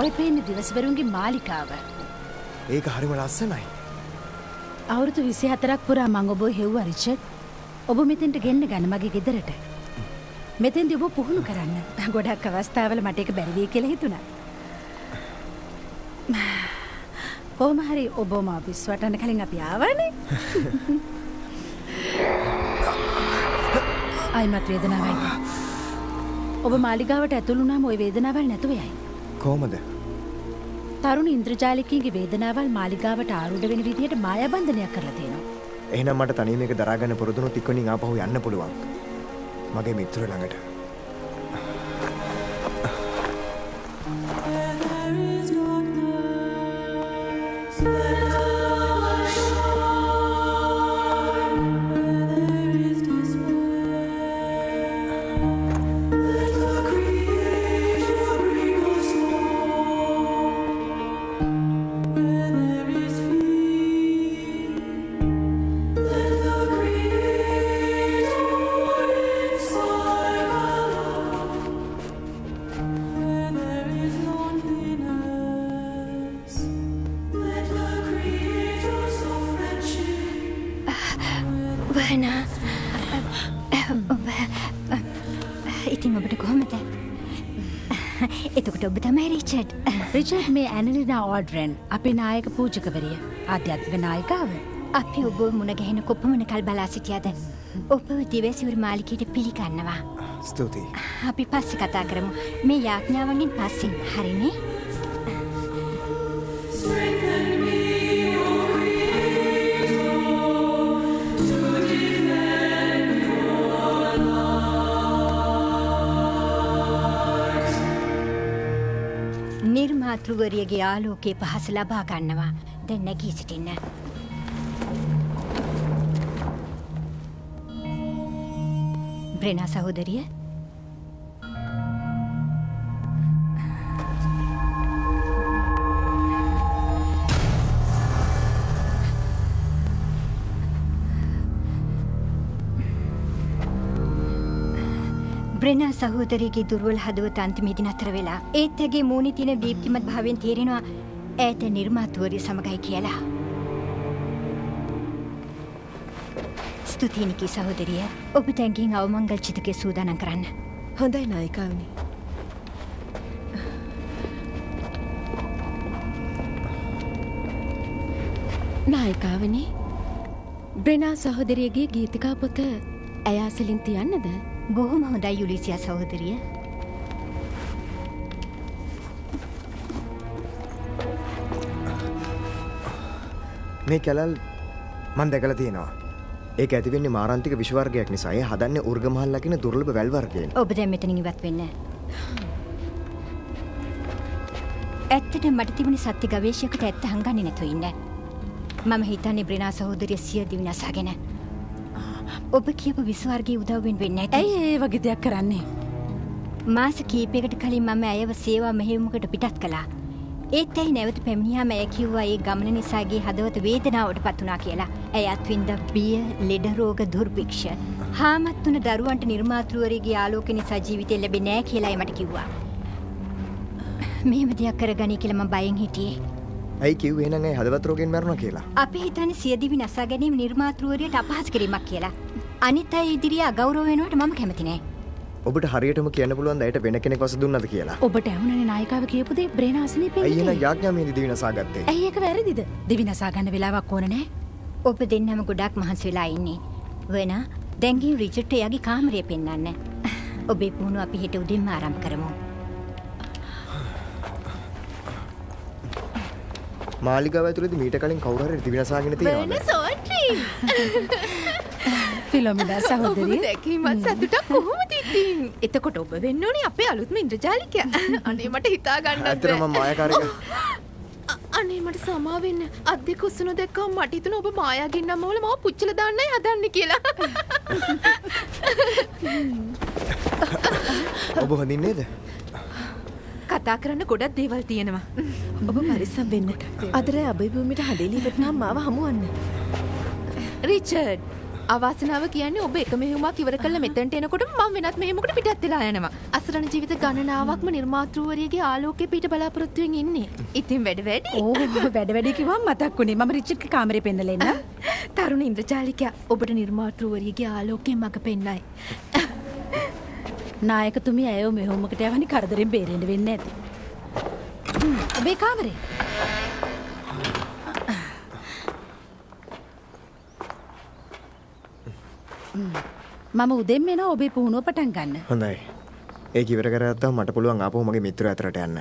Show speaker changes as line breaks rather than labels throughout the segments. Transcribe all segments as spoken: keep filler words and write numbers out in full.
ඔය පේන්නේ දිවසවරුන්ගේ මාලිකාව.
ඒක හරිම ලස්සනයි.
අවුරුදු විසිහතරක් පුරා මං ඔබ හෙව්වා රිචඩ්. ඔබ මෙතෙන්ට ගෙන්න ගන්න මගේ ගෙදරට. මෙතෙන්දී ඔබ පුහුණු කරන්න. ගොඩක් අවස්ථාවල මට ඒක බැරි වෙයි කියලා හිතුණා. කොහොම හරි ඔබ මාව පිස්සුවටන්න කලින් අපි ආවනේ. අයිමත් වේදනාවයි. ඔබ මාලිගාවට ඇතුළු වුණාම ওই වේදනාවල් නැතුව යයි.
කොහමද?
තරුණ ඉන්ද්‍රජාලිකීගේ වේදනාවල් මාලිගාවට ආරූඪ වෙන විදිහට මායාබන්ධනයක් කරලා තියෙනවා.
එහෙනම් මට තනියම මේක දරා ගන්න පුරුදුනොත් ඉක්කොණින් ආපහු යන්න පුළුවන්. මගේ මිත්‍රයෝ ළඟට.
ඉතින් ඔබට කොහොමද? එතකොට ඔබ තමයි රිචඩ්.
රිචඩ් මේ ඇනලිනා ඕඩ්රන් අපේ නායක පූජකවරිය. ආධ්‍යාත්මික නායිකාව.
අපි ඔබ මුණ ගැහෙන කොපමණ කල් බලා සිටියද? ඔබ දිවසිවුරු මාලිකයට පිළිගන්නවා.
ස්තුතියි.
අපි පස්සේ කතා කරමු. මේ යාඥාවන්ගෙන් පස්සේ. හරිනේ? නිර්මාතෘවරියගේ ආලෝකයේ පහස ලබා ගන්නවා. දැන් නැගී සිටින්න. බ්‍රෙනා සහෝදරිය. බ්‍රෙනා සහෝදරියගේ දුර්වල හදවත අන්තිමේදී නතර වෙලා ඒත් ඇගේ මූණේ තියෙන දීප්තිමත් භාවයෙන් තේරෙනවා ඈත නිර්මාතෘවරිය සමගයි කියලා. ස්තුතියි නිකී සහෝදරිය. ඔබ දැන්කින් අවමංගල් චිතකයේ සූදානම් කරන්න.
හොඳයි නායිකාවනි. නායිකාවනි, බ්‍රෙනා සහෝදරියගේ ගීතිකා පොත ඇය අසලින් තියන්නද?
බොහොම හොඳයි යුලිසියා සහෝදරිය.
මේ කැලල් මම දැකලා තියෙනවා. ඒක ඇති වෙන්නේ මාරාන්තික විෂ වර්ගයක් නිසා. ඒ හදන්නේ උර්ගමහල් ලකින දුර්ලභ වැල් වර්ගයෙන්.
ඔබ දැන් මෙතනින් ඉවත් වෙන්න. ඇත්තට මට තිබුණේ සත්‍ය ගවේෂකයට ඇත්ත හංගන්නේ නැතුව ඉන්න. මම හිතන්නේ බ්‍රෙනා සහෝදරිය සිය දිවි නසාගෙන ඔබ කියපු විෂ වර්ගයේ උදව්වෙන් වෙන්නේ නැති.
ඇයි ඒ වගේ දෙයක් කරන්නේ?
මාස කීපයකට කලින් මම ඇයව සේවා මෙහෙයුමකට පිටත් කළා. ඒත් ඇයි නැවත පැමිණියාම ඇය කිව්වා ඒ ගමන නිසාගේ හදවත වේදනාවට පත් වුණා කියලා. ඇය අත්විඳ බිය, ලෙඩ රෝග, දුර්භික්ෂ. හාමත් තුන දරුවන්ට නිර්මාතෘවරියගේ ආලෝක නිසා ජීවිතේ ලැබෙන්නේ නැහැ කියලා මට කිව්වා. මෙහෙම දෙයක් කරගනී කියලා මම බයෙන් හිටියේ.
ඇයි කිව්වේ එහෙනම් ඇයි හදවත් රෝගයෙන් මැරුණා කියලා?
අපි හිතන්නේ සියදිවි නසා ගැනීම නිර්මාතෘවරියට අපහාස කිරීමක් කියලා. අනිත් අය ඉදිරියේ අගෞරව වෙනවට මම කැමති නෑ.
ඔබට හරියටම කියන්න පුළුවන් ද ඇයට වෙන කෙනෙක් වස දුන්නද කියලා?
ඔබට ඇහුණනේ නායිකාව කියපු දේ බ්‍රෙනා අසනීපෙන්නේ.
ඇයි එහෙනම් යාඥාමේදී දිවි නසා ගත්තේ?
ඇයි ඒක වැරදිද? දිවි නසා ගන්න වෙලාවක් ඕන නෑ.
ඔබ දෙන්නම ගොඩක් මහන්සි වෙලා ඉන්නේ. වෙනා දැන් ගිහින් රිචඩ්ට එයාගේ කාමරය පෙන්වන්න. ඔබේ පුහුණුව අපි හෙට උදේම ආරම්භ කරමු.
මාලිගාව ඇතුළේදී මීට කලින් කවුරු හරි දිවි නසාගෙන තියෙනවද?
වෙන සෝට්‍රි.
ෆිලොමිනා සහෝදරිය.
දැකීමත් සතුටක් කොහොමද ඉතින්? එතකොට ඔබ වෙන්න ඕනේ අපේ අලුත්ම ඉන්ද්‍රජාලිකයා. අනේ මට හිතා ගන්නත් බැහැ.
ඇත්තටම මම මායාකාරික.
අනේ මට සමා වෙන්න. අත් දෙක උස්සන දැක්කම මට හිතුණා ඔබ මායාගින්නම වල මාව පුච්චලා දාන්නයි හදන්නේ කියලා.
ඔබ හොඳින් නේද?
කතා කරන්න ගොඩක් දේවල් තියෙනවා. ඔබ පරිස්සම් වෙන්න. අදර අබේ භූමියට හදේලි ඉවරනම් මාව හමුවන්න. රිචඩ් අවාසනාව කියන්නේ ඔබ එක මෙහෙයුමක් ඉවර කළා මෙතනට එනකොට මම වෙනත් මෙහෙයුමකට පිටත් වෙලා යනවා. අසරණ ජීවිත ගණනාවක්ම නිර්මාතෘවරියගේ ආලෝකයේ පිට බලාපොරොත්තු වෙමින් ඉන්නේ. ඉතින් වැඩ වැඩි.
ඕ වැඩ වැඩි කිව්වම මතක් වුණේ. මම රිචඩ්ගේ කාමරේ පෙන්නලා එන්න.
තරුණ ඉන්ද්‍රජාලිකයා ඔබට නිර්මාතෘවරියගේ ආලෝකයෙන් මඟ පෙන්නයි.
නායකතුමිය ඇයව මෙහෙයුමකට යවන්නේ කරදරෙන් බේරෙන්න වෙන්නේ නැති. ඔබේ කාමරේ. මම උදෙන් එනවා ඔබේ පුහුණුව පටන් ගන්න.
හොඳයි. ඒක ඉවර කරගත්තාම මට පුළුවන් ආපහු මගේ මිත්‍රය අතරට යන්න.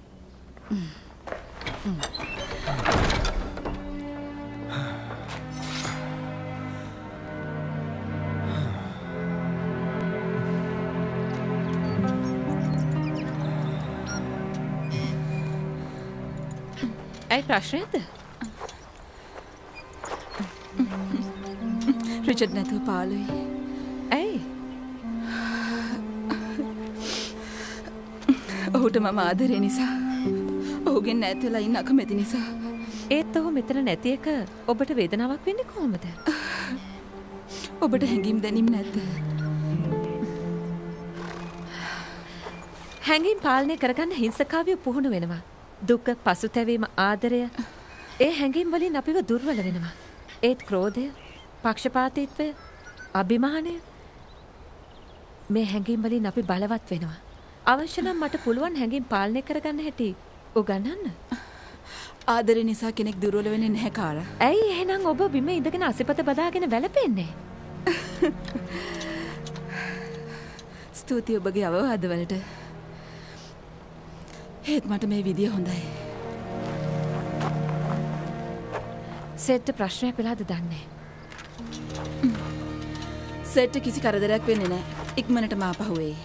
ඇයි ප්‍රශ්නයද? රිචඩ් නැතුව පාළුයි. ඇයි? ඔහුට මම ආදරේ නිසා. ඔහුගෙන් නැත් වෙලා ඉන්න අකමැති නිසා.
ඒත් ඔහු මෙතන නැති එක ඔබට වේදනාවක් වෙන්නේ කොහොමද?
ඔබට හැඟීම් දැනීම් නැද්ද?
හැඟීම් පාලනය කරගන්න හිංසකාවිය පුහුණු වෙනවා. දුක, පසුතැවීම, ආදරය ඒ හැඟීම් වලින් අපිව දුර්වල වෙනවා. ඒත් ක්‍රෝධය, පක්ෂපාතීත්වය, අභිමානය මේ හැඟීම් වලින් අපි බලවත් වෙනවා. අවශ්‍ය නම් මට පුළුවන් හැඟීම් පාලනය කරගන්න හැටි උගන්වන්න.
ආදරේ නිසා කෙනෙක් දුර්වල වෙන්නේ නැහැ කාලා.
ඇයි එහෙනම් ඔබ බිම ඉඳගෙන අසිපත බදාගෙන වැළපෙන්නේ?
ස්තුතියි ඔබගේ අවවාද වලට. ඒත් මට මේ විදිය හොඳයි.
සෙට් ප්‍රශ්නයක් වෙලාද දන්නේ?
සෙට් කිසි කරදරයක් වෙන්නේ නැහැ. ඉක්මනට මාපහුව වෙයි.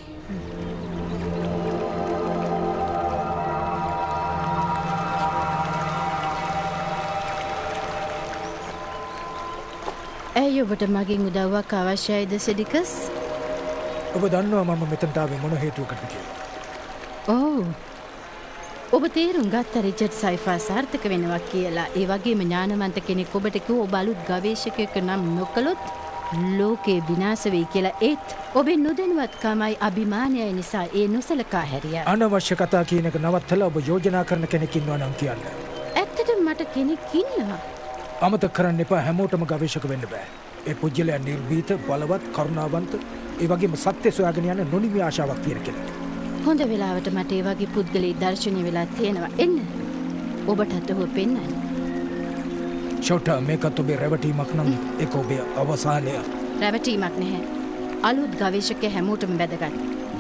ඇයි ඔබට මගෙන් උදව්වක් අවශ්‍යයිද සෙඩිකස්?
ඔබ දන්නවා මම මෙතනට ආවේ මොන හේතුවකටද කියලා.
ඔව්. ඔබ තේරුම් ගත්ත රිචඩ් සයිෆා සාර්ථක වෙනවා කියලා. ඒ වගේම ඥානවන්ත කෙනෙක් ඔබට කිව්ව ඔබ අලුත් ගවේෂකයෙක් නම් නොකළොත් ලෝකේ විනාශ වෙයි කියලා. ඒත් ඔබේ නොදැනුවත්කමයි අභිමානයයි නිසා ඒ නොසලකා හැරියා.
අනවශ්‍ය කතා කියන එක නවත්තලා ඔබ යෝජනා කරන කෙනෙක් ඉන්නවා නම් කියන්න.
ඇත්තටම මට කෙනෙක් ඉන්නවා.
අමතක කරන්න එපා, හැමෝටම ගවේෂක වෙන්න බෑ. ඒ පුජ්‍යලයා නිර්භීත, බලවත්, කරුණාවන්ත, ඒ වගේම සත්‍ය සොයාගෙන යන නොනිමි ආශාවක් තියෙන කෙනෙක්.
හොඳ වෙලාවට මට ඒ වගේ පුද්ගලයෙක් දර්ශනය වෙලා තියෙනවා. එන්න. ඔබටත් ඔහු පෙන්වන්න.
ෂොටා, මේකත් ඔබේ රැවටීමක් නම් ඒක ඔබේ අවසානය.
රැවටීමක් නැහැ. අලුත් ගවේෂකයා හැමෝටම වැදගත්.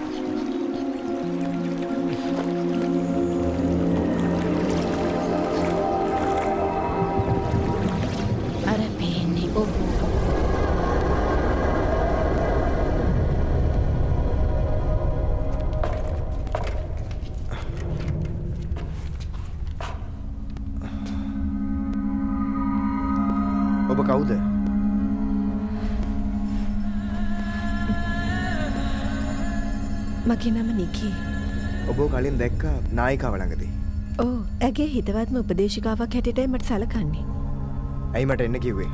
අර පේන්නේ ඔබ.
ඔබ කවුද?
මගේ නම නිකී.
ඔබ කලින් දැක්ක නායිකාව ළඟදී.
ඕ, ඇගේ හිතවත්ම උපදේශිකාවක් හැටියටයි මට සලකන්නේ.
ඇයි මට එන්න කිව්වේ?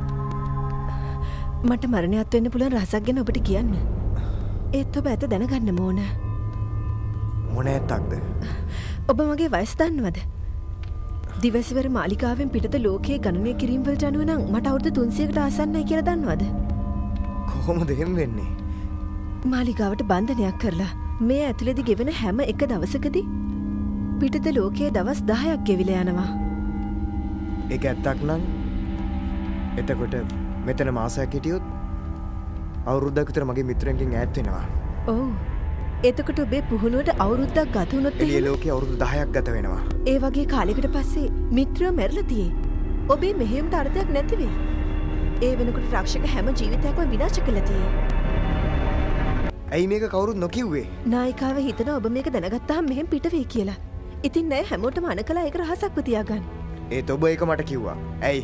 මට මරණයත් වෙන්න පුළුවන් රහසක් ගැන ඔබට කියන්න. ඒත් ඔබ ඇත්ත දැනගන්න ඕන.
මොන ඇත්තක්ද?
ඔබ මගේ වයස දන්නවද? දිවසිවර මාලිකාවෙන් පිටත ලෝකයේ ගණනය කිරීම් වලට අනුව නම් මට අවුරුදු තුන්සියයකට ආසන්නයි කියලා දන්නවද?
කොහොමද එහෙම වෙන්නේ?
මාලිකාවට බන්ධනයක් කරලා මේ ඇතුළේදී ගෙවෙන හැම එක දවසකදී පිටත ලෝකයේ දවස් දහයක් ගෙවිලා යනවා.
ඒක ඇත්තක් නම් එතකොට මෙතන මාසයක් හිටියොත් අවුරුද්දක් විතර මගේ මිත්‍රයන්ගෙන් ඈත් වෙනවා.
ඔව්. එතකොට ඔබේ පුහුණුවට අවුරුද්දක් ගත වුණොත්
එළිය ලෝකයේ අවුරුදු දහයක් ගත වෙනවා.
ඒ වගේ කාලයකට පස්සේ මිත්‍රයෝ මැරලා තියෙයි. ඔබේ මෙහෙයුමට අර්ථයක් නැති වෙයි. ඒ වෙනකොට රක්ෂක හැම ජීවිතයක්ම විනාශ කළා තියෙයි.
ඇයි මේක කවුරුත් නොකිව්වේ?
නායිකාව හිතනවා ඔබ මේක දැනගත්තාම මෙහෙම පිට වෙයි කියලා. ඉතින් නෑ හැමෝටම අනකලා ඒක රහසක්ව තියාගන්න.
ඒත් ඔබ ඒක මට කිව්වා. ඇයි?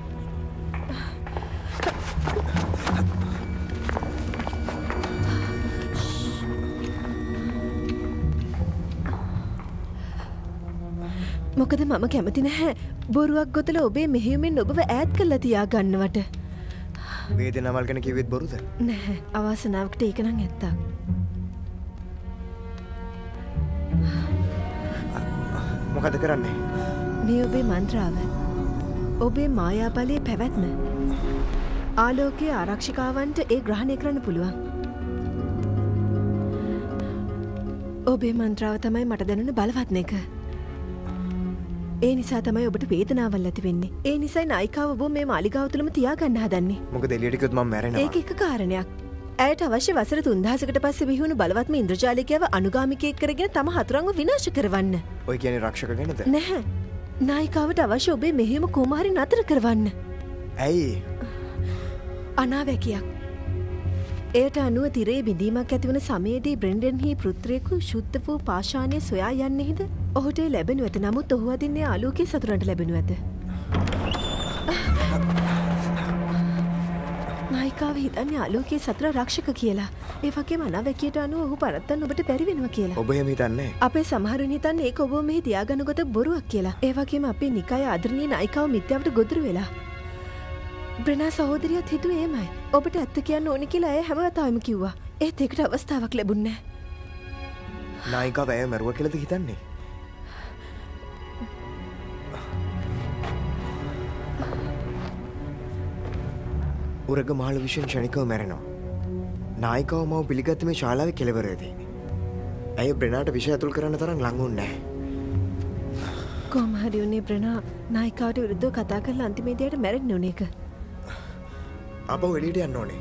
මොකද මම කැමති නැහැ බොරුවක් ගොතලා ඔබේ මෙහෙයුමෙන් ඔබව ඈත් කරලා තියාගන්නවට.
වේදනාවල් ගැන කිව්වෙත් බොරුද?
නැහැ. අවාසනාවකට ඒක නම් ඇත්ත.
මොකද කරන්නේ?
මේ ඔබේ මන්ත්‍රාව. ඔබේ මායාබලයේ පැවැත්ම. ආලෝකයේ ආරක්ෂිකාවන්ට ඒ ග්‍රහණය කරන්න පුළුවන්. ඔබේ මන්ත්‍රාව තමයි මට දැනුණ බලවත්න එක. ඒ නිසා තමයි ඔබට වේදනාවල් ඇති වෙන්නේ. ඒ නිසායි නායිකාව ඔබ මේ මාලිගාව තුලම තියාගන්න හදන්නේ.
මොකද එළියට ගියොත් මම මැරෙනවා.
ඒක එක කාරණයක්. ඇයට අවශ්‍ය වසර තුන්දහසකට පස්සේ බිහිවුණු බලවත්ම ඉන්ද්‍රජාලිකයව අනුගාමිකයෙක් කරගෙන තම හතුරන්ව විනාශ කරවන්න.
ඔය කියන්නේ රක්ෂක ගැනද?
නැහැ. නායිකාවට අවශ්‍ය ඔබේ මෙහෙයුම කොහොම හරි නතර කරවන්න.
ඇයි?
අනාවැකියක්. එයට අනුව තිරේ බිඳීමක් ඇතිවන සමයේදී බ්‍රෙන්ඩන්හි පුත්‍රයෙකු ශුද්ධ වූ පාෂාණය සොයා යන්නේද? ඔහුට ලැබෙනු ඇත. නමුත් ඔහු අදින්නේ ආලෝකයේ සතුරන්ට ලැබෙනු ඇත. නායිකාව හිතන්නේ ආලෝකයේ සතුර රක්ෂක කියලා. ඒ වගේම අනාවැකියට අනුව ඔහු පරත්තන්න ඔබට බැරි වෙනවා කියලා.
ඔබ එහෙම හිතන්නේ?
අපේ සමහරුන් හිතන්නේ ඒක ඔබ මෙහි තියාගන්න කොට බොරුවක් කියලා. ඒ වගේම අපේ නිකායේ ආදරණීය නායිකාව මිත්‍යාවට ගොදුරු වෙලා. බ්‍රෙනා සහෝදරියත් හිතුවේ එහෙමයි. ඔබට ඇත්ත කියන්න ඕනේ කියලා ඇය හැම වතාවෙම කිව්වා. ඒත් ඒකට අවස්ථාවක් ලැබුණේ නැහැ.
නායිකාව ඇය මරුවා කියලාද හිතන්නේ? උරග මහල විෂන් ක්ෂණිකව මැරෙනවා. නායිකාව මව පිළිගත්ත මේ ශාලාවේ කෙළවරේදී. ඇය බ්‍රෙනාට විෂ ඇතුල් කරන්න තරම් ලං වුණේ නැහැ.
කොහොම හරි උනේ බ්‍රෙනා නායිකාවට විරුද්ධව කතා කරලා අන්තිමේදීට මැරෙන්න උනේ එක.
අපව එළියට යන්න ඕනේ.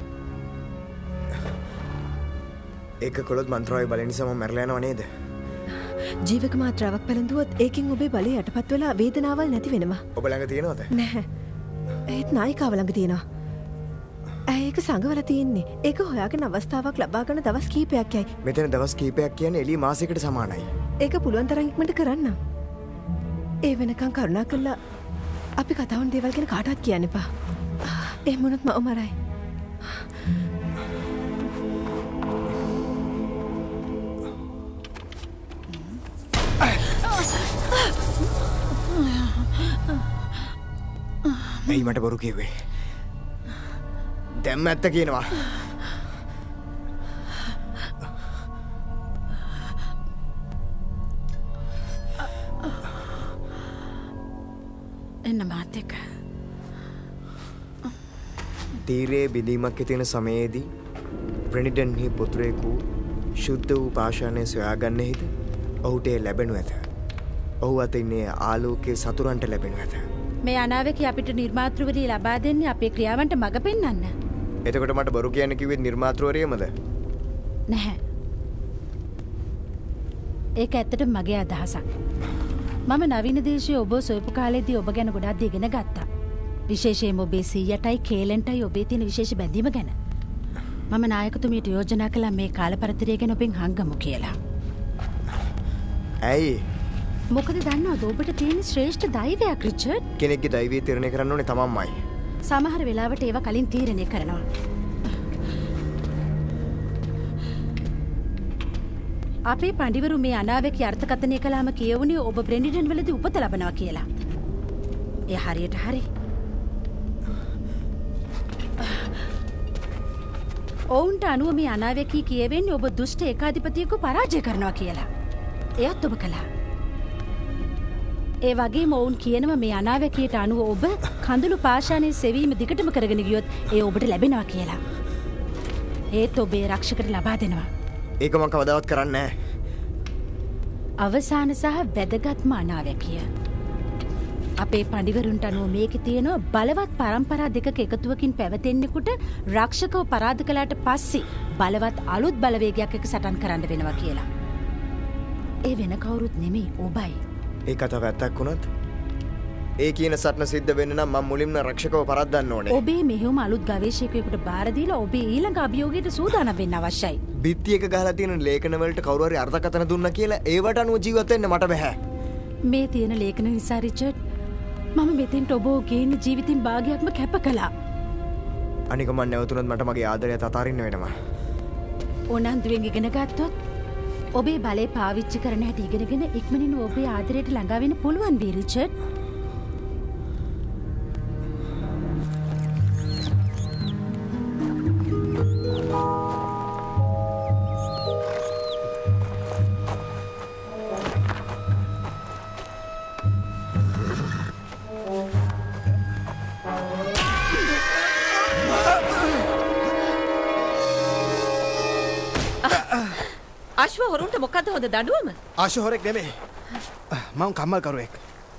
ඒක කළොත් මන්ත්‍රාවේ බලය නිසා මම මැරලා යනව නේද?
ජීවක මාත්‍රාවක් පැලඳුවොත් ඒකෙන් ඔබේ බලය යටපත් වෙලා වේදනාවල් නැති වෙනවා.
ඔබ ළඟ තියෙනවද?
නැහැ. ඒත් නායිකාව ළඟ තියෙනවා. ඇය ඒක සංගවලා තියෙන්නේ. ඒක හොයාගෙන අවස්ථාවක් ලබා ගන්න දවස් කීපයක් යයි.
මෙතන දවස් කීපයක් කියන්නේ එළිය මාසයකට සමානයි.
ඒක පුළුවන් තරම් ඉක්මනට කරන්න. ඒ වෙනකන් කරුණා කළා අපි කතා වුණ දේවල් ගැන කාටවත් කියන්න එපා. එහෙම වුණොත් මම මරයි.
ඇයි මට බොරු කිව්වේ? දැන් ඇත්ත කියනවා.
එන්න මාත් එක්ක.
තීරයේ බිඳීමක් ඇතිවෙන සමයේදී බ්‍රෙනිඩන්හි පුත්‍රයෙකු ශුද්ධ වූ පාෂාණය සොයාගන්නෙහිද ඔහුට එය ලැබෙනු ඇත. ඔහු අත ඉන්නේ ආලෝකයේ සතුරන්ට ලැබෙනු ඇත.
මේ අනාවැකි අපිට නිර්මාතෘවරී ලබා දෙන්නේ අපේ ක්‍රියාවන්ට මඟ පෙන්වන්න.
එතකොට මට බොරු කියන්න කිව්වෙත් නිර්මාතෘවරියමද?
නැහැ. ඒක ඇත්තට මගේ අදහසක්. මම නවීන දේශයේ ඔබ සොයපු කාලෙදී ඔබ ගැන ගොඩක් දේ ඉගෙන ගත්තා. විශේෂයෙන්ම ඔබේ සීයටයි කේලෙන්ටයි ඔබේ තියෙන විශේෂ බැඳීම ගැන. මම නායකතුමියට යෝජනා කළා මේ කාලපරතරය ගැන ඔබෙන් හංගමු කියලා.
ඇයි?
මොකද දන්නවද ඔබට තියෙන ශ්‍රේෂ්ඨ දෛවයක් රිචඩ්?
කෙනෙක්ගේ දෛවය තීරණය කරන්න ඕනේ තමන්මයි.
සමහර වෙලාවට ඒවා කලින් තීරණය කරනවා. අපේ පඬිවරු මේ අනාවැකි අර්ථකථනය කළාම කියවුණේ ඔබ බ්‍රෙන්ඩන් වලදී උපත ලබනවා කියලා. ඒ හරියට හරි. ඔවුන්ට අනුව මේ අනාවැකි කියවෙන්නේ ඔබ දුෂ්ට ඒකාධිපතියෙකු පරාජය කරනවා කියලා. එයත් ඔබ කළා. ඒ වගේම ඔවුන් කියනවා මේ අනාවැකියට අනුව ඔබ කඳුළු පාෂාණයේ සෙවීම දිගටම කරගෙන ගියොත් ඒ ඔබට ලැබෙනවා කියලා. ඒත් ඔබේ රක්ෂකට ලබා දෙනවා.
ඒක මම කවදාවත් කරන්නේ නැහැ.
අවසාන සහ වැදගත්ම අනාවැකිය. අපේ පඬිවරුන්ට අනුව මේකේ තියෙනවා බලවත් පරම්පරා දෙකක එකතුවකින් පැවතෙන්නෙකුට රක්ෂකව පරාද කළාට පස්සේ බලවත් අලුත් බලවේගයක් එක්ක සටන් කරන්න වෙනවා කියලා. ඒ වෙන කවුරුත් නෙමෙයි ඔබයි.
ඒ කතාව ඇත්තක් වුණත් ඒ කියන සටන සිද්ධ වෙන්න නම් මම මුලින්ම රක්ෂකව පරද්දන්න ඕනේ.
ඔබේ මෙහෙම අලුත් ගවේෂකයෙකුට බාර දීලා ඔබේ ඊළඟ අභියෝගයට සූදානම් වෙන්න අවශ්‍යයි.
බිත්ති එක ගහලා තියෙන ලේඛන වලට කවුරු හරි අර්ථකථන දුන්නා කියලා ඒවට අනුව ජීවත් වෙන්න මට බෑ.
මේ තියෙන ලේඛන නිසා රිචඩ් මම මෙතෙන්ට ඔබ ගේන ජීවිතින් භාගයක්ම කැප කළා.
අනික මම නැවතුනත් මට මගේ ආදරයත් අතාරින්න වෙනවා.
ඕනන්දුවෙන් ඉගෙන ගත්තොත් ඔබේ බලය පාවිච්චි කරන හැටි ඉගෙනගෙන ඉක්මනින් ඔබේ ආදරයට ළඟා වෙන්න පුළුවන් වී රිචඩ්.
අශ්ව හොරුන්ට මොකද්ද හොඳ දඬුවම?
ආශු හොරෙක් නෙමෙයි. මම කම්මල් කරුවෙක්.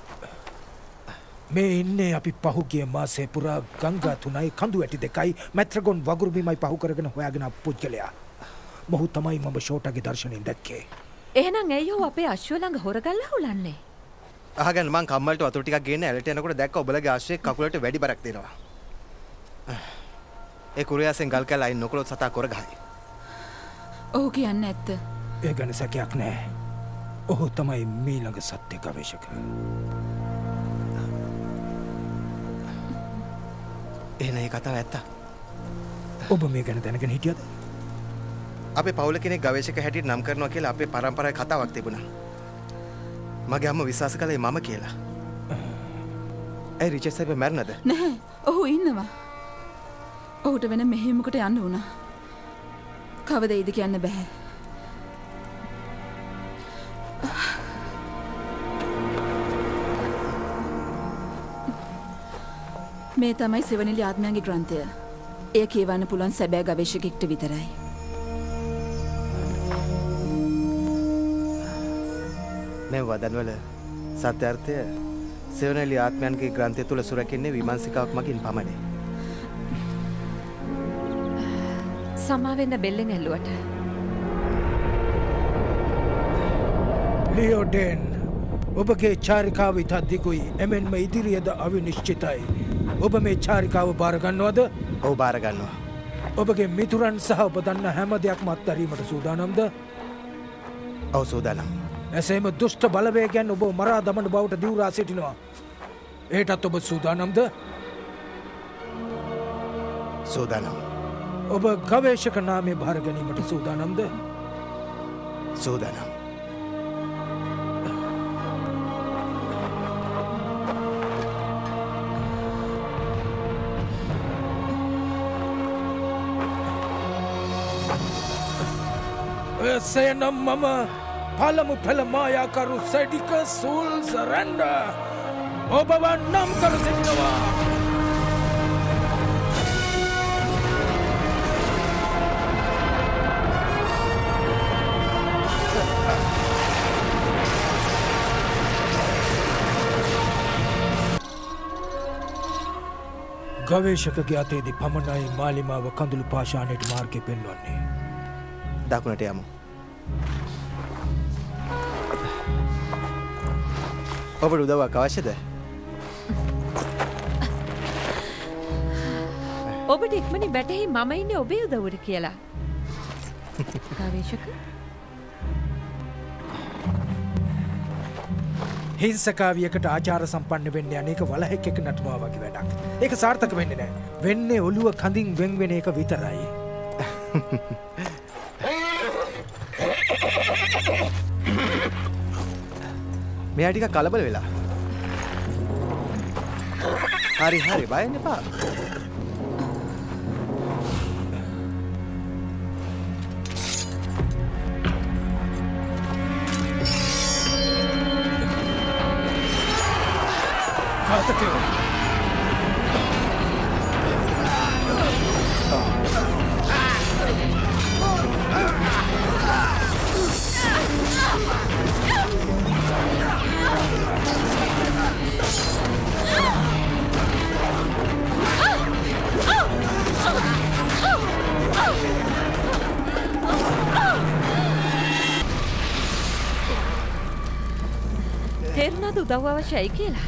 මේ ඉන්නේ අපි පහුගිය මාසේ පුරා ගංගා තුනයි කඳු ඇටි දෙකයි මැත්‍රගොන් වගුරු බිමයි පහු කරගෙන හොයාගෙන ආපු පුද්ගලයා. මොහු තමයි මම ෂෝටාගේ දර්ශනයෙන් දැක්කේ.
එහෙනම් ඇයි ඔහු අපේ අශ්ව ළඟ හොරගල්ලා හුලන්නේ?
අහගන්න මං කම්මල්ට වතුර ටිකක් ගේන්න ඇලට යනකොට දැක්ක ඔබලගේ ආශ්‍රයේ කකුලට වැඩි බරක් දෙනවා. ඒ කුරියාසෙන් ගල් කැල්ල අයින් නොකළොත් සතා කොර ගහයි.
ඔහු කියන්නේ ඇත්ත.
ඒ ගැන සැකයක් නැහැ. ඔහු තමයි මීළඟ සත්‍ය ගවේෂක.
එහෙනම් ඒ කතාව ඇත්ත.
ඔබ මේ ගැන දැනගෙන හිටියද?
අපේ පවුල කෙනෙක් ගවේෂක හැටියට නම් කරනවා කියලා අපේ පරම්පරාවේ කතාවක් තිබුණා. මගේ අම්ම විශ්වාස කළේ මම කියලා. ඒ රිචඩ් සයිබර් මැරුණද?
නැහැ. ඔහු ඉන්නවා. ඔහුට වෙන මෙහෙයුමකට යන්න වුණා. කවදයිද කියන්න බෑ. මේ තමයි සෙවණිලි ආත්මයන්ගේ ග්‍රන්ථය. එය කියවන්න පුළුවන් සැබෑ ගවේෂකෙක්ට විතරයි.
මේ වදන්වල සත්‍යාර්ථය සෙවණිලි ආත්මයන්ගේ ග්‍රන්ථය තුල සුරකින්නේ විමර්ශිකාවක් මගින් පමණයි.
සමා වෙන්න බෙල්ලෙන් ඇල්ලුවට.
ලියෝඩෙන් ඔබගේ චාරිකාව ඉතා දිගුයි. එමෙන්ම ඉදිරියද අවිනිශ්චිතයි. ඔබ මේ චාරිකාව බාර ගන්නවද?
ඔව් බාර ගන්නවා.
ඔබගේ මිතුරන් සහ ඔබ දන්න හැම දෙයක්ම අත්දැරීමට සූදානම්ද?
ඔව් සූදානම්.
එසේම දුෂ්ට බලවේගයන් ඔබ මරා දමන බවට දිවුරා සිටිනවා. ඒටත් ඔබ සූදානම්ද?
සූදානම්.
ඔබ ගවේෂක නාමය භාර ගැනීමට සූදානම්ද?
සූදානම්.
එසේනම් මම පළමු පෙළ මායාකරු සෙඩික සූල් සරැන්ඩ ඔබව නම් කර සිටිනවා. ගවේෂකගේ අතේදී පමණයි මාලිමාව කඳුළු පාෂාණයට මාර්ගය පෙන්වන්නේ.
දකුණට යමු. ඔබට උදව්වක් අවශ්‍යද?
ඔබට ඉක්මනින් වැටහි මම ඉන්නේ ඔබේ උදව්වට කියලා. ගවේෂක
හිංසකාවියකට ආචාර සම්පන්න වෙන්නේ අනේක වලහෙක් එක නටනවා වගේ වැඩක්. ඒක සාර්ථක වෙන්නේ නැහැ. වෙන්නේ ඔළුව කඳින් වෙන් වෙන එක විතරයි.
මෙයා ටික කලබල වෙලා. හරි හරි බය වෙන්න එපා.
කාතකෝ
තේරුණාද උදව් අවශ්‍යයි කියලා?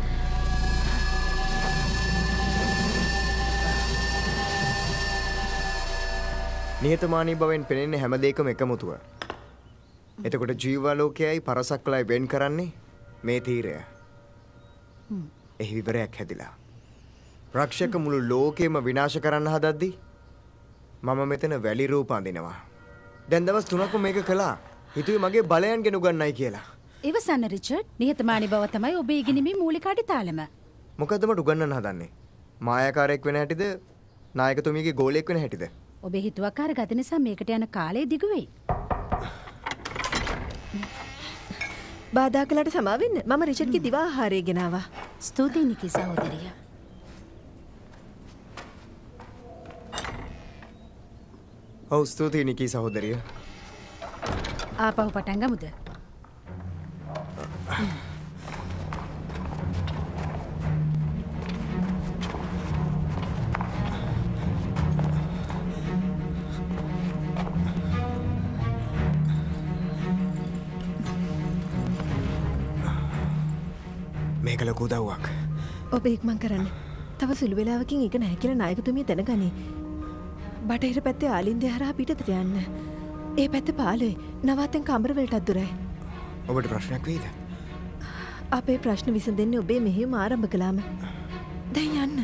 නිහතමානී බවෙන් පෙනෙන්නේ හැම දෙයකම එකමුතුව. එතකොට ජීවාලෝකයයි පරසක්ලයි වෙන් කරන්නේ මේ තීරය. එහි විවරයක් හැදිලා. රක්ෂක මුළු ලෝකෙම විනාශ කරන්න හදද්දි මම මෙතන වැලි රූප අඳිනවා. දැන් දවස් තුනක්ම මේක කළා. හිතුවේ මගේ බලයන් ගෙන උගන්නයි කියලා.
ඉවසන්න රිචඩ්. නිහතමානී බව තමයි ඔබේ ඉගෙනීමේ මූලික අඩිතාලම.
මොකද්ද මට උගන්නන්න හදන්නේ? මායාකාරයෙක් වෙන හැටිද? නායකතුමියගේ ගෝලයෙක් වෙන හැටිද?
ඔබේ හිතුවක්කාර ගත නිසා මේකට යන කාලය දිගු වෙයි.
බාධා කළාට සමා වෙන්න. මම රිචඩ්ගේ දිවා ආහාරය ගෙනාවා.
ස්තුතියි නිකි සහෝදරිය.
ඔව් ස්තුතියි නිකි සහෝදරිය.
ආපහු පටන් ගමුද?
මේක ලොකු උදව්වක්.
ඔබ ඉක්මන් කරන්න. තව සුළු වෙලාවකින් එක නැහැ කියලා නායකතුමිය දැනගනී. බටහිර පැත්තේ ආලින්දය හරහා පිටතට යන්න. ඒ පැත්ත පාළුයි. නවාතැන් කඹරවලටත් දුරයි.
ඔබට ප්‍රශ්නයක් වෙයිද?
අපේ ප්‍රශ්න විසඳෙන්නේ ඔබේ මෙහෙයුම ආරම්භ කළාම. දැන් යන්න.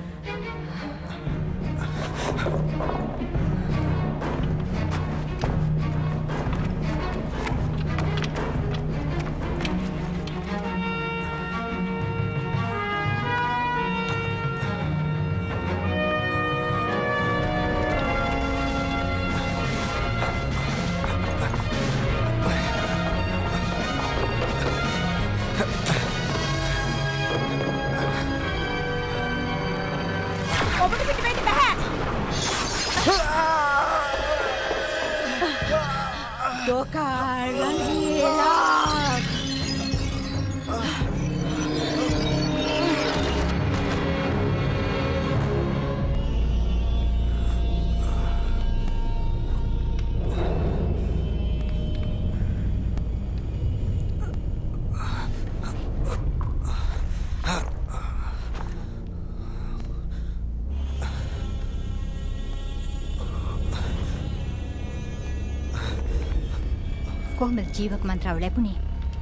කොහොමද ජීවක මන්ත්‍රාව ලැබුණේ?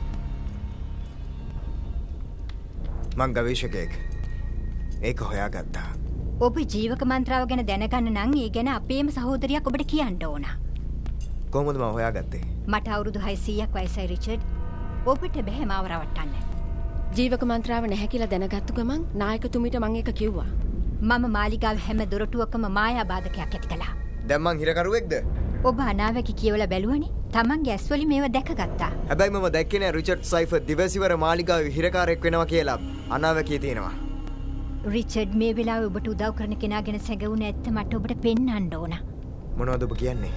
මං ගවේෂකයෙක්. ඒක හොයාගත්තා.
ඔබ ජීවක මන්ත්‍රාව ගැන දැනගන්න නම් ඒ ගැන අපේම සහෝදරියක් ඔබට කියන්න ඕන.
කොහොමද මම හොයාගත්තේ?
මට අවුරුදු හයසීයක් වයසයි රිචඩ්. ඔබට බෑ මාව රවට්ටන්න.
ජීවක මන්ත්‍රාව නැහැ කියලා දැනගත්තු ගමන් නායකතුමීට මං ඒක කිව්වා.
මම මාලිගාව හැම දොරටුවකම මායා බාධකයක් ඇති කළා.
දැන් මං හිරකරුවෙක්ද?
ඔබ අනාවැකි කියවලා බැලුවනේ. තමන්ගේ ඇස්වලින් මේව දැකගත්තා.
හැබැයි මම දැක්කේ නෑ රිචඩ් සයිෆර් දිවසිවර මාලිගාවේ හිරකාරයෙක් වෙනවා කියලා. අනාවැකිය තියෙනවා.
රිචඩ් මේ වෙලාවේ ඔබට උදව් කරන කෙනා ගැන සැඟවුණ ඇත්ත මට ඔබට පෙන්වන්න ඕන.
මොනවද ඔබ කියන්නේ?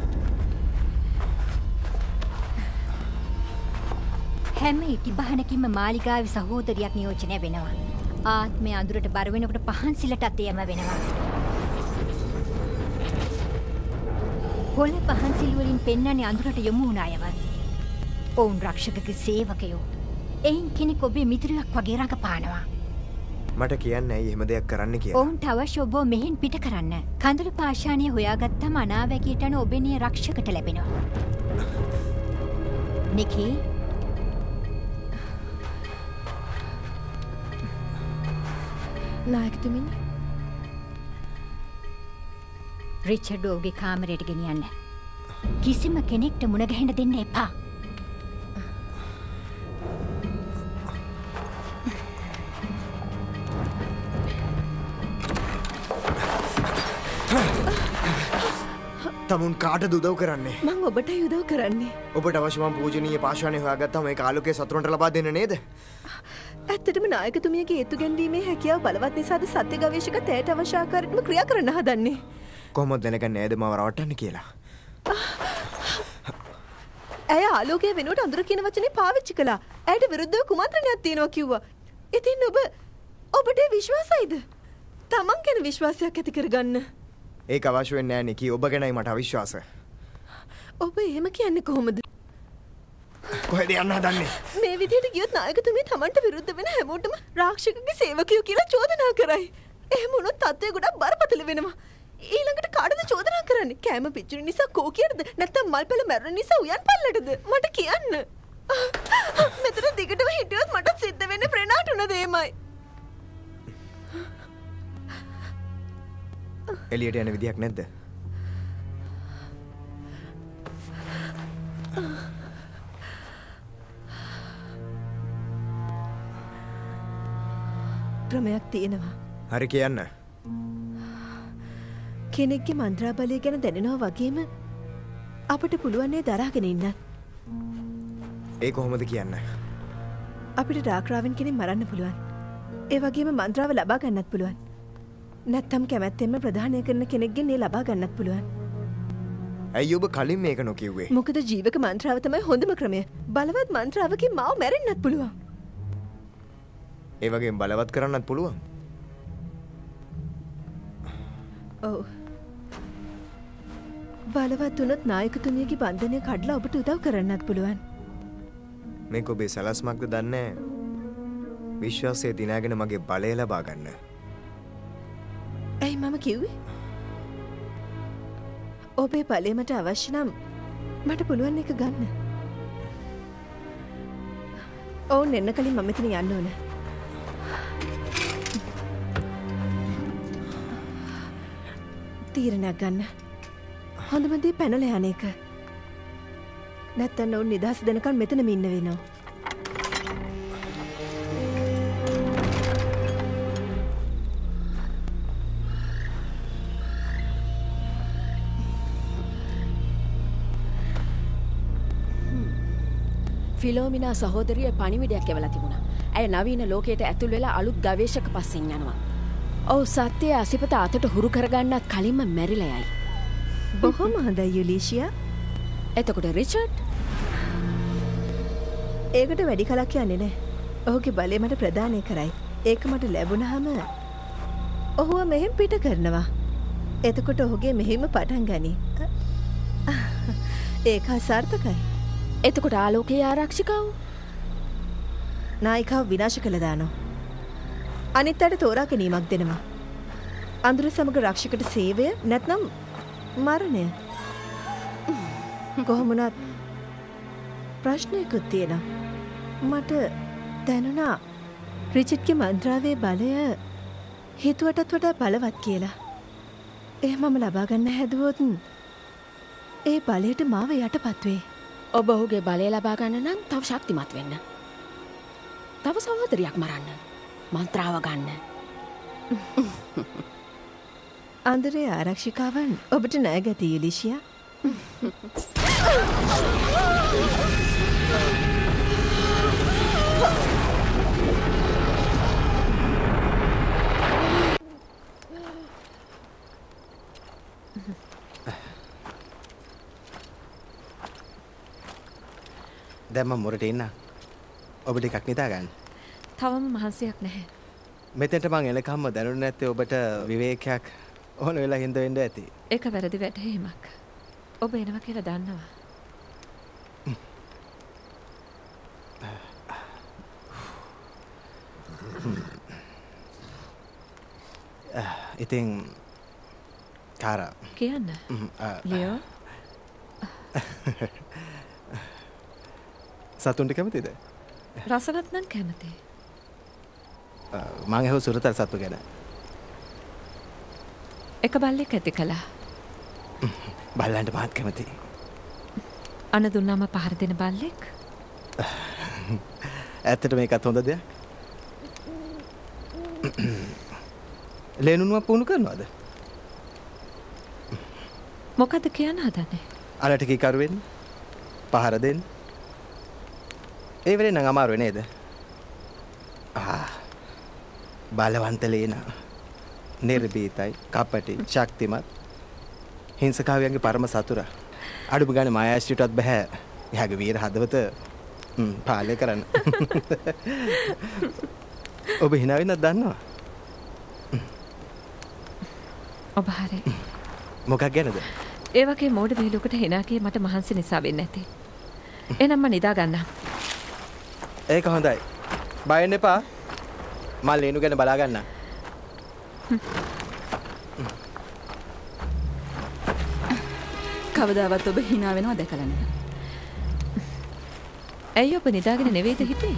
හැම ඉටිබහනකින්ම මාලිගාවේ සහෝදරියක් නියෝජනය වෙනවා. ආත්මය අඳුරට බර වෙනකොට පහන් සිලටත් එයම වෙනවා. කොළ පහන්සිල් වලින් පෙන්වන්නේ අඳුරට යොමු වුණ අයව. ඔවුන් රක්ෂකගේ සේවකයෝ. එයින් කෙනෙක් ඔබේ මිතුරියක් වගේ රඟපානවා.
මට කියන්න ඇයි එහෙම දෙයක් කරන්න කියලා.
ඔවුන්ට අවශ්‍ය ඔබ මෙහෙන් පිට කරන්න. කඳුළු පාෂාණය හොයාගත්තම අනාවැකියට යන ඔබේ රක්ෂකට ලැබෙනවා. නිකී
නායකතුමිනි
රිචඩ් ඔහුගේ කාමරයට ගෙනියන්න. කිසිම කෙනෙක්ට මුණ ගැහෙන්න දෙන්න එපා.
තමුන් කාටද උදව් කරන්නේ?
මං ඔබටයි උදව් කරන්නේ.
ඔබට අවශ්‍ය මම පූජනීය පාෂාණය හොයාගත්තාම ඒක ආලෝකයේ සතුරන්ට ලබා දෙන්න නේද?
ඇත්තටම නායකතුමියගේ ඒත්තු ගැන්වීමේ හැකියාව බලවත් නිසාද සත්‍ය ගවේෂක තෑට අවශ්‍ය ආකාරයටම ක්‍රියා කරන්න හදන්නේ.
කොහොමද දැනගන්නේ ඇයද මාව රවට්ටන්න කියලා?
ඇය ආලෝකය වෙනුවට අඳුර කියන වචනේ පාවිච්චි කළා. ඇයට විරුද්ධව කුමන්ත්‍රණයක් තියෙනවා කිව්වා. ඉතින් ඔබ ඔබට විශ්වාසයිද? තමන් ගැන විශ්වාසයක් ඇති කරගන්න.
ඒක අවශ්‍ය වෙන්නේ නැහැ නිකී. ඔබ ගැනයි මට අවිශ්වාස.
ඔබ එහෙම කියන්නේ කොහොමද?
කොහෙද යන්න හදන්නේ?
මේ විදිහට ගියොත් නායකතුමිය තමන්ට විරුද්ධ වෙන හැමෝටම රාක්ෂකගේ සේවකයෝ කියලා චෝදනා කරයි. එහෙම වුණොත් තත්ත්වය ගොඩක් බරපතල වෙනවා. ඊළඟට කාටද චෝදනා කරන්නේ? කෑම පිච්චුණු නිසා කෝකියටද නැත්නම් මල්පැල මැරුණ නිසා උයන් පල්ලටද? මට කියන්න. මෙතන දිගටම හිටියොත් මට සිද්ධ වෙන්නේ ප්‍රනාට උන දෙයමයි.
එළියට යන විදියක් නැද්ද?
ක්‍රමයක් තියෙනවා.
හරි කියන්න.
කෙනෙක්ගේ මන්ත්‍රාබලය ගැන දැනෙනවා වගේම අපට පුළුවන්නේ දරාගෙන ඉන්න.
ඒ කොහොමද කියන්න?
අපිට රාක්‍රාවෙන් කෙනෙක් මරන්න පුළුවන්. ඒ වගේම මන්ත්‍රාව ලබා ගන්නත් පුළුවන්. නැත්තම් කැමැත්තෙන්ම ප්‍රධානය කරන කෙනෙක්ගෙන් ඒ ලබා ගන්නත් පුළුවන්.
ඇයි ඔබ කලින් මේක නොකිව්වේ?
මොකද ජීවක මන්ත්‍රාව තමයි හොඳම ක්‍රමය. බලවත් මන්ත්‍රාවකින් මාව මැරෙන්නත් පුළුවන්.
ඒ වගේම බලවත් කරන්නත් පුළුවන්.
ඔව්. බලවත් වුණොත් නායකතුමියගේ බන්ධනය කඩලා ඔබට උදව් කරන්නත් පුළුවන්.
මේක ඔබේ සලස්මක්ද දන්නේ විශ්වාසය දිනාගෙන මගේ බලය ලබා ගන්න.
ඇයි මම කිව්වේ? ඔබේ බලය මට අවශ්‍ය නම් මට පුළුවන් එක ගන්න. ඔවුන් එන්න කලින් මම මෙතන යන්න ඕන. තීරණයක් ගන්න. හොඳම දේ පැනලා යන එක. නැත්තම් ඔවුන් නිදහස් දෙනකන් මෙතනම ඉන්න වෙනවා.
ෆිලෝමිනා සහෝදරිය පණිවිඩයක් එවලා තිබුණා. ඇය නවීන ලෝකයට ඇතුල් වෙලා අලුත් ගවේෂක පස්සෙන් යනවා. ඔව් සත්‍යය අසිපත අතට හුරු කරගන්නත් කලින්ම මැරිලා යයි.
බොහොම හොඳයි යුලීෂියා.
එතකොට රිචඩ්
ඒකට වැඩි කලක් යන්නේ නැහැ. ඔහුගේ බලය මට ප්‍රදානය කරයි. ඒක මට ලැබුණාම ඔහුව මෙහෙම පිට කරනවා. එතකොට ඔහුගේ මෙහෙම පටන් ගනී. ඒක අසාර්ථකයි.
එතකොට ආලෝකයේ ආරක්ෂිකාව
නායිකාව විනාශ කළ දානවා. අනිත් අයට තෝරා ගැනීමක් දෙනවා. අඳුර සමග රක්ෂකට සේවය නැත්නම් මරණය. කොහොමුණත් ප්‍රශ්නයකුත් තියෙනවා. මට දැනුණා රිචඩ්ගේ මන්ත්‍රාවේ බලය හිතුවටත් වඩා බලවත් කියලා. ඒ මම ලබා ගන්න හැදුවොත් ඒ බලයට මාව යටපත් වේ.
ඔබ ඔහුගේ බලය ලබා ගන්න නම් තව ශක්තිමත් වෙන්න. තව සහෝදරියක් මරන්න. මන්ත්‍රාව ගන්න.
අන්දරේ ආරක්ෂිකාවන් ඔබට නෑගැති යුලිෂියා.
දැන් මම මොරට එන්න. ඔබට එකක් නිදා ගන්න.
තවම මහන්සියක් නැහැ.
මෙතෙන්ට මං එනකම්ම දැනුනේ නැත්තේ ඔබට විවේකයක් ඕන වෙලා හින්ද වෙන්න ඇති.
ඒක වැරදි වැටහීමක්. ඔබ එනවා කියලා දන්නවා.
ඉතින් කාරා
කියන්න. ලියෝ
සතුන්ට කැමතිද?
රසවත් නම් කැමතියි.
මං ඇහුව සුරතල් සත්තු ගැන.
එක බල්ලෙක් ඇති කළා.
බල්ලන්ට මාත් කැමතියි.
අන දුන්නාම පහර දෙන බල්ලෙක්?
ඇත්තට මේකත් හොඳ දෙයක්. ලේනුනුවක් පුහුණු කරනවද?
මොකද කියන්න හදන්නේ?
අරට කීකරු වෙන්න? පහර දෙන්න? ඒ වෙලේ නම් අමාරු නේද? ආ බලවන්ත ලේනා. නිර්භීතයි, කපටි, ශක්තිමත්. හිංසකාවයන්ගේ පරම සතුරා. අඩුම ගානේ මායාශ්‍රීටවත් බෑ. එයාගේ වීර හදවත පාලනය කරන්න. ඔබ hina වෙනවද දන්නව?
ඔබ හරි.
මොකක් ගැනද?
ඒ වගේ මෝඩ විහිළුවකට hina කියේ මට මහන්සි නිසා වෙන්නේ නැති. එහෙනම් මම නිදා ගන්නම්.
ඒක හොඳයි. බය වෙන්න එපා. මම ලේනු ගැන බලා ගන්නම්.
කවදාවත් ඔබ hina වෙනව දැකලා නැහැ.
ඇයි ඔබ නිදාගෙන නෙවෙයිද හිටියේ?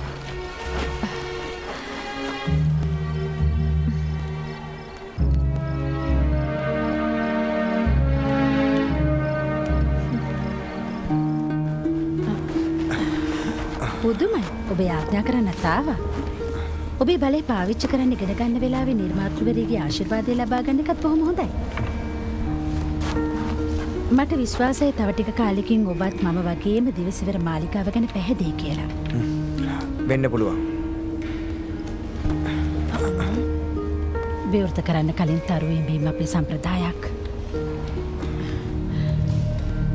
පුදුමයි. ඔබ යාඥා කරන්නත් ආවා. ඔබේ බලය පාවිච්චි කරන්න ඉගෙන ගන්න වෙලාවේ නිර්මාතෘවරියගේ ආශිර්වාදය ලබා ගන්න එකත් බොහොම හොඳයි. මට විශ්වාසයි තව ටික කාලෙකින් ඔබත් මම වගේම දිවසිවර මාලිකාව ගැන පැහැදිලි කියලා.
වෙන්න පුළුවන්.
විවෘත කරන්න කලින් තරුවීම් බීම අපේ සම්ප්‍රදායක්.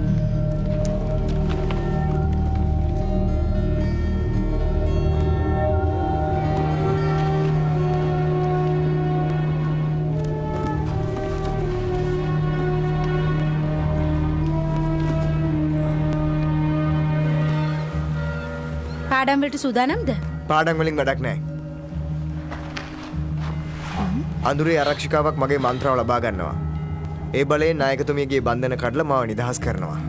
පාඩම් වලට සූදානම්ද?
පාඩම් වලින් වැඩක් නැහැ. අඳුරේ ආරක්ෂිකාවක් මගේ මන්ත්‍රාව ලබා ගන්නවා. ඒ බලයෙන් නායකතුමියගේ බන්ධන කඩලා මාව නිදහස් කරනවා.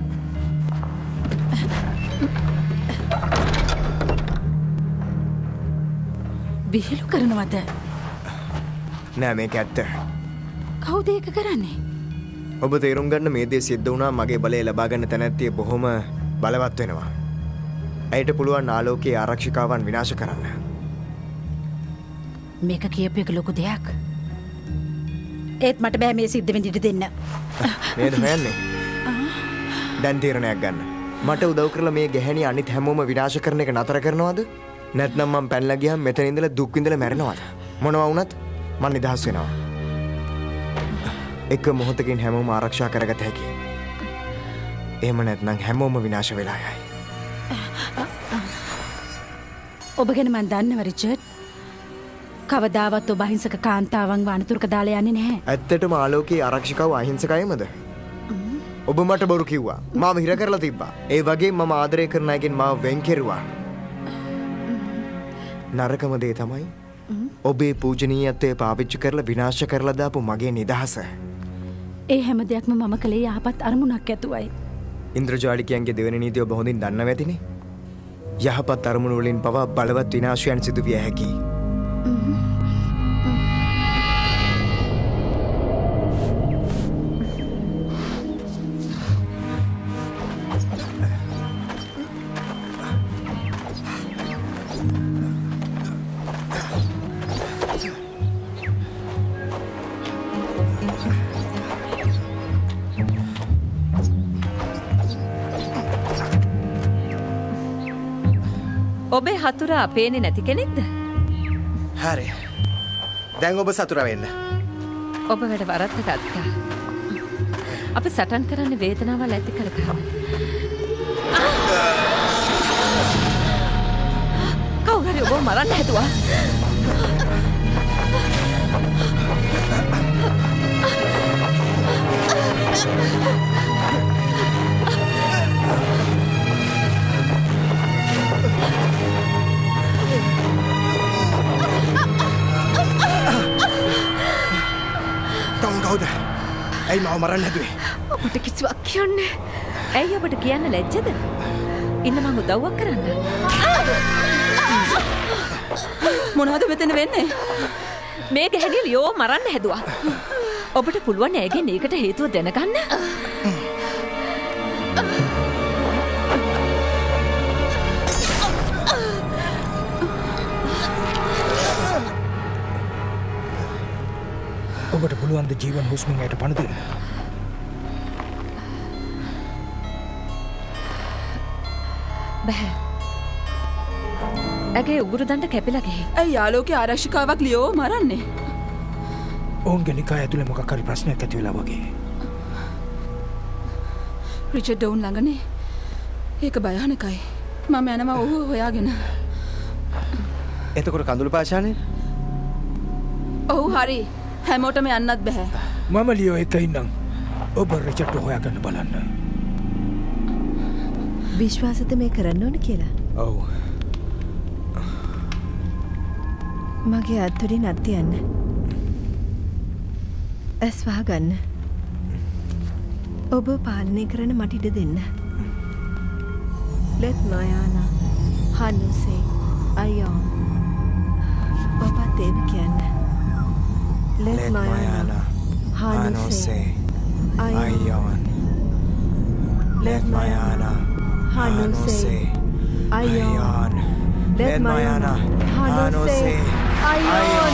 විහිළු කරනවද?
නෑ මේක ඇත්ත.
කවුද ඒක කරන්නේ?
ඔබ තේරුම් ගන්න මේ දේ සිද්ධ වුණා මගේ බලය ලබා ගන්න තැනැත්තිය බොහොම බලවත් වෙනවා. ඇයට පුළුවන් ආලෝකයේ ආරක්ෂිකාවන් විනාශ කරන්න.
මේක කියපු එක ලොකු දෙයක්. ඒත් මට බෑ මේ සිද්ධ වෙන්න ඉඩ දෙන්න.
නේද හොයන්නේ? දැන් තීරණයක් ගන්න. මට උදව් කරලා මේ ගැහැණිය අනිත් හැමෝම විනාශ කරන එක නතර කරනවද? නැත්නම් මම පැනලා ගියාම මෙතන ඉඳලා දුක් විඳලා මැරෙනවද? මොනවා වුණත් මම නිදහස් වෙනවා. එක මොහොතකින් හැමෝම ආරක්ෂා කරගත හැකියි. එහෙම නැත්නම් හැමෝම විනාශ වෙලා යයි.
ඔබ ගැන මන් දන්නව රිචඩ්. කවදාවත් ඔබ අහිංසක කාන්තාවන් වනතුරක දාලා යන්නේ නැහැ.
ඇත්තටම ආලෝකයේ ආරක්ෂිකව අහිංසකයිමද? ඔබ මට බොරු කිව්වා. මාව හිර කරලා තිබ්බා. ඒ වගේම මම ආදරය කරන අයගෙන් මාව වෙන් කෙරුවා. නරකම දේ තමයි ඔබේ පූජනීයත්වය පාවිච්චි කරලා විනාශ කරලා දාපු මගේ නිදහස.
ඒ හැම දෙයක්ම මම කළේ යහපත් අරමුණක් ඇතුවයි.
ඉන්ද්‍රජාලිකයන්ගේ දෙවෙනි නීතිය ඔබ හොඳින් දන්නව ඇතිනේ. යහපත් අරමුණු වලින් පවා බලවත් විනාශයන් සිදු විය හැකියි.
ඔබේ හතුරා පේන්නේ නැති කෙනෙක්ද?
හරි. දැන් ඔබ සතුට වෙන්න.
ඔබ වැඩ වරද්ද ගත්තා. අපි සටන් කරන්නේ වේදනාවල් ඇති කර ගන්න. කවුරු හරි ඔබව මරන්න හැදුවා.
කවුද? ඇයි මාව මරන්න හැදුවේ?
ඔබට කිසිවක් කියන්නේ.
ඇයි ඔබට කියන්න ලැජ්ජද? ඉන්න මම උදව්වක් කරන්න.
මොනවද මෙතන වෙන්නේ?
මේ ගැහැණිය ලියෝ මරන්න හැදුවා. ඔබට පුළුවන් ඇයගෙන් ඒකට හේතුව දැනගන්න?
ඔබට පුළුවන් ද ජීවන් හුස්මෙන් ඇයට පණ දෙන්න?
බෑ. ඇගේ උගුරු දණ්ඩ කැපිලා ගිහින්.
ඇයි ආලෝකයේ ආරක්ෂිකාවක් ලියෝ මරන්නේ?
ඔවුන්ගේ නිකාය ඇතුලේ මොකක් හරි ප්‍රශ්නයක් ඇති වෙලා වගේ.
රිචඩ් ඔවුන් ළඟනේ. ඒක භයානකයි. මම යනවා ඔහු හොයාගෙන.
එතකොට කඳුළු පාෂානේ?
ඔව් හරි. හැමෝටම යන්නත් බෑ.
මම ලියෝ එක ඉන්නම්. ඔබ රිචඩ් හොයාගන්න බලන්න.
විශ්වාසද මේ කරන්න ඕන කියලා?
ඔව්.
මගේ අත්තුරින් අත් තියන්න. ඇස් වහගන්න. ඔබ පාලනය කරන මට ඉඩ දෙන්න. Let Mayana Hanu say Ayon. ඔබත් ඒව කියන්න. Let Mayana Hanu say Ayon. Let Mayana Hanu say Ayon. Let Mayana Hanu say Ayon.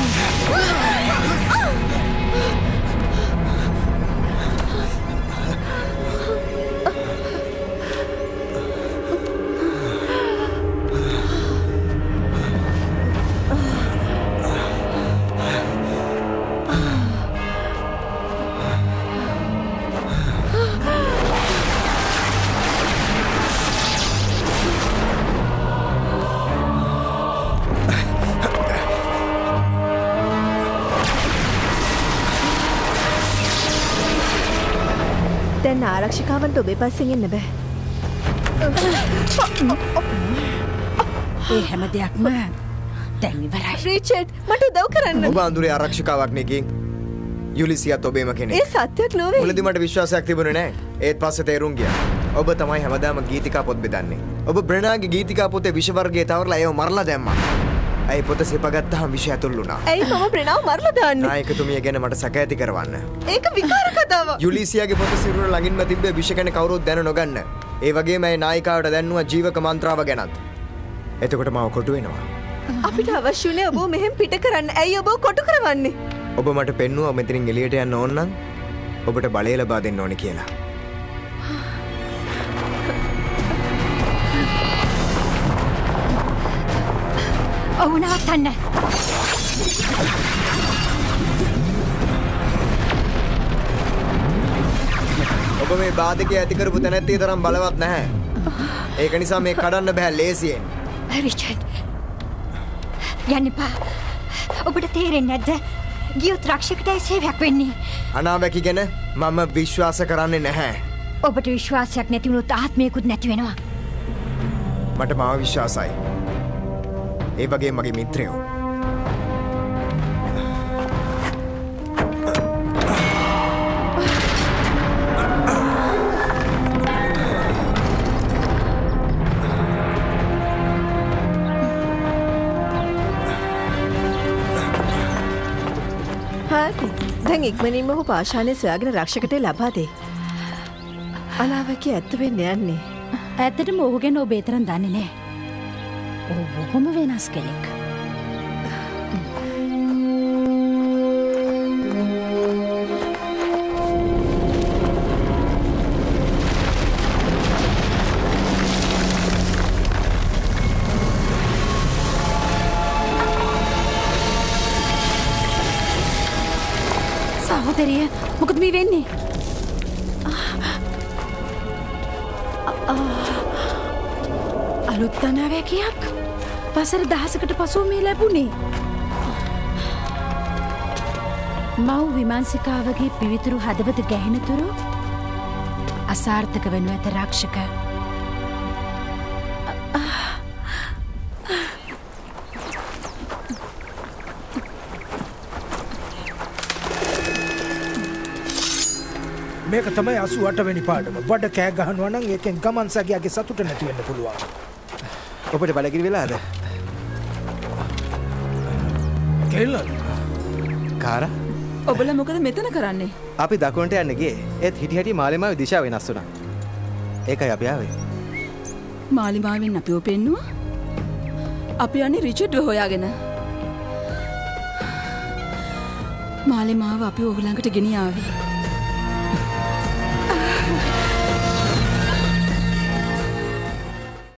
දැන් ආරක්ෂිකාවන්ට ඔබේ පස්සෙන් එන්න බෑ.
ඒ හැම දෙයක්ම දැන් ඉවරයි.
රිචඩ් මට උදව් කරන්න.
ඔබ අඳුරේ ආරක්ෂකාවක් නේ. යුලිසියත් ඔබේම කෙනෙක්.
ඒ සත්‍යයක් නොවේ.
මුලදී මට විශ්වාසයක් තිබුණේ නැහැ. ඒත් පස්සේ තේරුම් ගියා. ඔබ තමයි හැමදාම ගීතිකා පොත් බෙදන්නේ. ඔබ බ්‍රෙනාගේ ගීතිකා පොතේ විෂ වර්ගයේ තවරලා ඒව මරලා දැම්මා. ඇයි පොත සිපගත්තාම විෂ ඇතුල් වුණා.
ඇයි මම බ්‍රෙනාව මරලා දාන්නේ?
නායකතුමිය ගැන මට සැක ඇති කරවන්න.
ඒක විකාර කතාවක්.
යුලිසියාගේ පොත සිරුර ළඟින්ම තිබ්බේ විෂ ගැන කවුරුත් දැන නොගන්න. ඒ වගේම ඒ නායිකාවට දැන්නුවා ජීවක මන්ත්‍රාව ගැනත්. එතකොට මාව කොටු වෙනවා.
අපිට අවශ්‍ය උනේ ඔබ මෙහෙම පිට කරන්න. ඇයි ඔබ කොටු කරවන්නේ?
ඔබ මට පෙන්නුවා මෙතනින් එළියට යන්න ඕන නම් ඔබට බලය ලබා දෙන්න ඕනේ කියලා.
ඔව් නවත්තන්න.
ඔබ මේ බාධකය ඇති කරපු තැනැත්තිය තරම් බලවත් නැහැ. ඒක නිසා මේ කඩන්න බෑ ලේසියෙන්.
රිචඩ් යන්න එපා. ඔබට තේරෙන්නේ නැද්ද? ගියොත් රක්ෂකටයි සේවයක් වෙන්නේ.
අනාවැකි ගැන මම විශ්වාස කරන්නේ නැහැ.
ඔබට විශ්වාසයක් නැති වුණොත් ආත්මයකුත් නැති වෙනවා.
මට මාව විශ්වාසයි. ඒ වගේ මගේ මිත්‍රයෝ.
දැන් ඉක්මනින්ම ඔහු පාෂාණය සොයාගෙන රක්ෂකට ලබා දේ. අනාවැකි ඇත්ත වෙන්න යන්නේ.
ඇත්තටම ඔහු ගැන ඔබ ඒ තරම් දන්නේ නැහැ. ඔහු බොහොම වෙනස් කෙනෙක්. සහෝදරිය මොකද මේ වෙන්නේ? අලුත් අනාවැකියක් වසර දහසකට පසුව මේ ලැබුණේ. මව් විමාංශිකාවගේ පිවිතුරු හදවත ගැහෙනතුරු අසාර්ථක වනු ඇත රක්ෂක.
මේක තමයි අසූ අට වෙනි පාඩම. බඩ කෑ ගහනවා නම් ඒකෙන් ගමන් සගයාගේ සතුට නැති වෙන්න පුළුවන්.
ඔබට බඩගිනි වෙලාද?
කෙල්ලන්.
කාරා?
ඔබලා මොකද මෙතන කරන්නේ?
අපි දකුණට යන්න ගියේ. ඒත් හිටි හිටි මාලිමාවේ දිශාව වෙනස් වුණා. ඒකයි අපි ආවේ.
මාලිමාවෙන් අපිව පෙන්නුවා? අපි යන්නේ රිචඩ්ව හොයාගෙන. මාලිමාව අපි ඔහු ළඟට ගෙනියාවේ.